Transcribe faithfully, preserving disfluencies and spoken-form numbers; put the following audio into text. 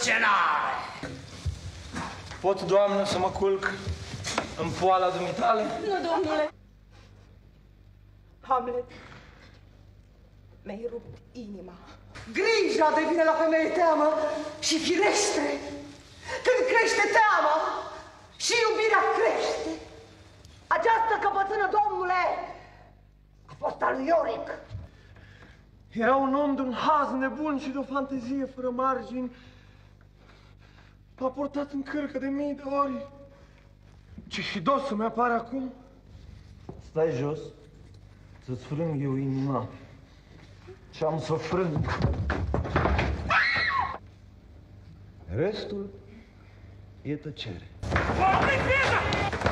însărcinare. Pot, doamnă, să mă culc în poala dumitale? Nu, domnule. Hamlet, mi-ai rupt inima. Grija devine la femeie teamă și firește. Când crește teama și iubirea crește. Această căpățână, domnule, a fost al lui Ioric. Era un om de un haz nebun și de o fantezie fără margini. M-a portat în cârcă de mii de ori. Ce hidos să-mi apare acum. Stai jos, să-ți frâng eu inima. Și am să o frâng. Restul e tăcere. Oameni,